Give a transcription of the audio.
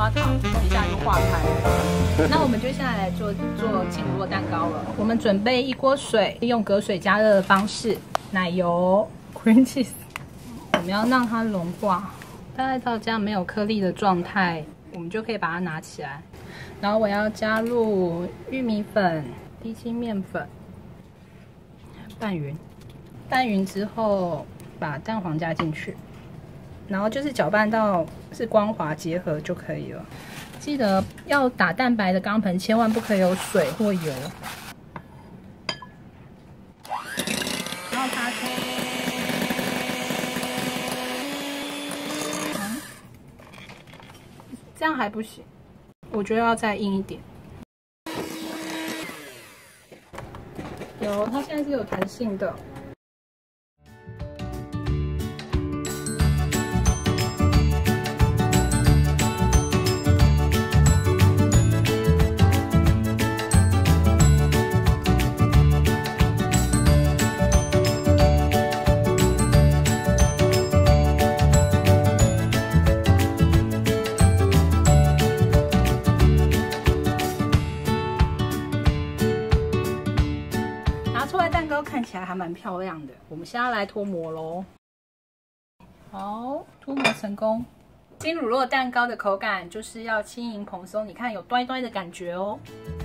花糖，一下就化开了。那我们就下来做轻乳酪蛋糕了。我们准备1锅水，用隔水加热的方式，奶油、cream cheese， 我们要让它融化，大概到这样没有颗粒的状态，我们就可以把它拿起来。然后我要加入玉米粉、低筋面粉，拌匀。拌匀之后，把蛋黄加进去。然后就是搅拌到是光滑结合就可以了。记得要打蛋白的钢盆千万不可以有水或油。然后它这样还不行，我觉得要再硬一点。有，它现在是有弹性的。看起来还蛮漂亮的，我们现在来脱模咯。好，脱模成功。轻乳酪蛋糕的口感就是要轻盈蓬松，你看有端端的感觉哦。